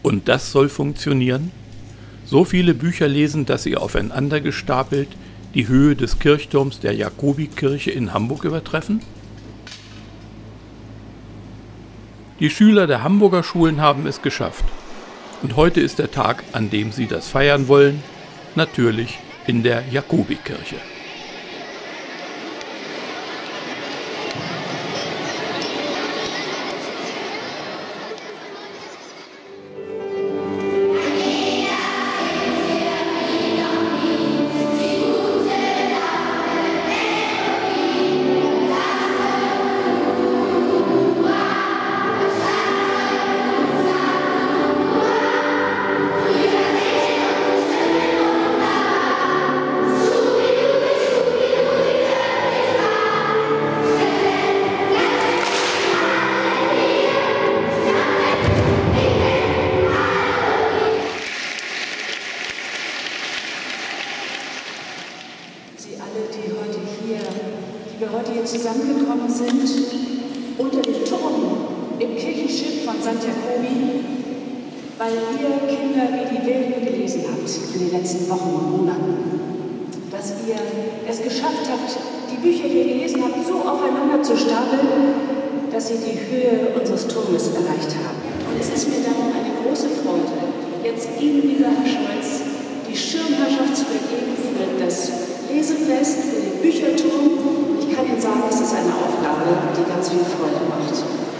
Und das soll funktionieren? So viele Bücher lesen, dass sie aufeinander gestapelt die Höhe des Kirchturms der Jakobikirche in Hamburg übertreffen? Die Schüler der Hamburger Schulen haben es geschafft. Und heute ist der Tag, an dem sie das feiern wollen, natürlich in der Jakobikirche. Die wir heute hier zusammengekommen sind, unter dem Turm im Kirchenschiff von St. Jakobi, weil ihr Kinder wie die Wilden gelesen habt in den letzten Wochen und Monaten. Dass ihr es geschafft habt, die Bücher, die ihr gelesen habt, so aufeinander zu stapeln, dass sie die Höhe unseres Turmes erreicht haben. Und es ist mir darum eine große Freude, jetzt Ihnen, lieber Herr Scholz, die Schirmherrschaft zu übergeben für das Lesefest, für den Bücherturm. Ich kann Ihnen sagen, es ist eine Aufgabe, die ganz viel Freude macht.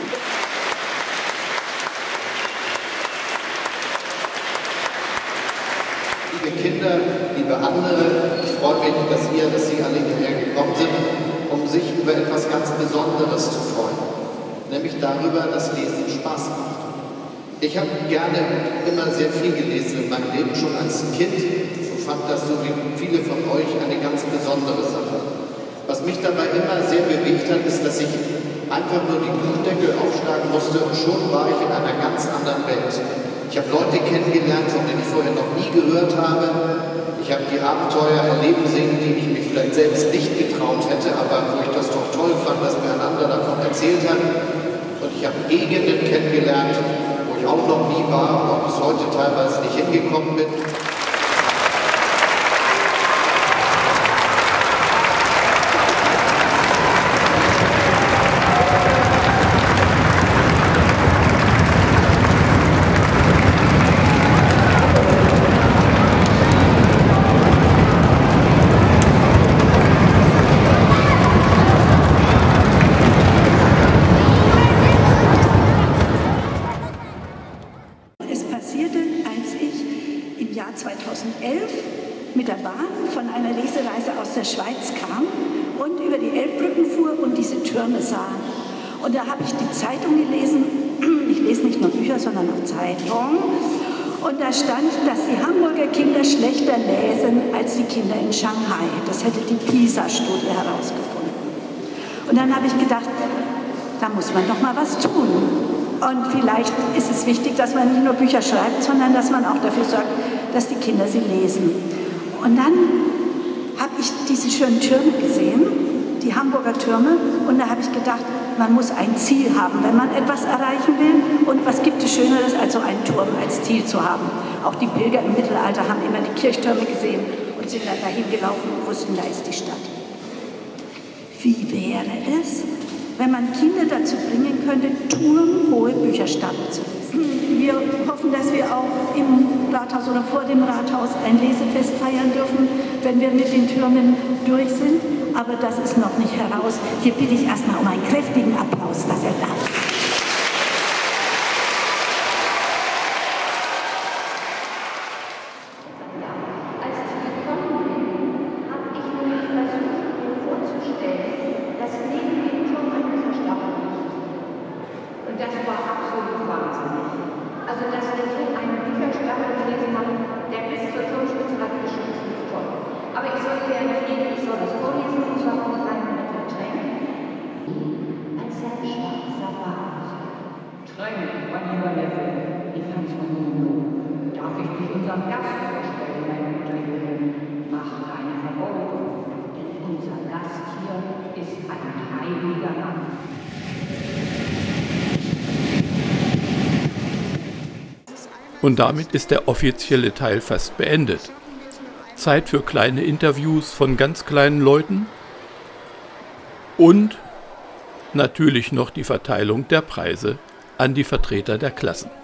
Liebe Kinder, liebe andere, ich freue mich, dass Sie alle hierher gekommen sind, um sich über etwas ganz Besonderes zu freuen. Nämlich darüber, dass Lesen Spaß macht. Ich habe gerne immer sehr viel gelesen in meinem Leben, schon als Kind, und fand das, so wie viele von euch, eine ganz besondere Sache. Was mich dabei immer sehr bewegt hat, ist, dass ich einfach nur die Buchdeckel aufschlagen musste und schon war ich in einer ganz anderen Welt. Ich habe Leute kennengelernt, von denen ich vorher noch nie gehört habe. Ich habe die Abenteuer erleben sehen, die ich mich vielleicht selbst nicht getraut hätte, aber wo ich das doch toll fand, dass mir ein anderer davon erzählt hat. Und ich habe Gegenden kennengelernt, wo ich auch noch nie war, auch bis heute teilweise nicht hingekommen bin. Als ich im Jahr 2011 mit der Bahn von einer Lesereise aus der Schweiz kam und über die Elbbrücken fuhr und diese Türme sah. Und da habe ich die Zeitung gelesen, ich lese nicht nur Bücher, sondern auch Zeitungen, und da stand, dass die Hamburger Kinder schlechter lesen als die Kinder in Shanghai. Das hätte die PISA-Studie herausgefunden. Und dann habe ich gedacht, da muss man doch mal was tun. Und vielleicht ist es wichtig, dass man nicht nur Bücher schreibt, sondern dass man auch dafür sorgt, dass die Kinder sie lesen. Und dann habe ich diese schönen Türme gesehen, die Hamburger Türme, und da habe ich gedacht, man muss ein Ziel haben, wenn man etwas erreichen will. Und was gibt es Schöneres, als so einen Turm als Ziel zu haben? Auch die Pilger im Mittelalter haben immer die Kirchtürme gesehen und sind dann dahin gelaufen und wussten, da ist die Stadt. Wie wäre es, wenn man Kinder dazu bringen könnte, turmhohe Bücherstapel zu lesen? Wir hoffen, dass wir auch im Rathaus oder vor dem Rathaus ein Lesefest feiern dürfen, wenn wir mit den Türmen durch sind. Aber das ist noch nicht heraus. Hier bitte ich erstmal um einen kräftigen Applaus, dass er da ist. Also, dass wir so einen Bücherstapel gelesen haben, der bis zur Turmspitze hat, ist schon ziemlich toll. Aber ich soll gerne reden, ich soll es vorlesen, und zwar von einem Tränen. Ein sehr schwarzer Bart. Tränen, mein lieber Neffe, ich kann's von nun. Darf ich dich unserem Gast vorstellen, meine Mutter Jürgen? Mach keine Verbeugung, denn unser Gast hier ist ein heiliger Mann. Und damit ist der offizielle Teil fast beendet. Zeit für kleine Interviews von ganz kleinen Leuten und natürlich noch die Verteilung der Preise an die Vertreter der Klassen.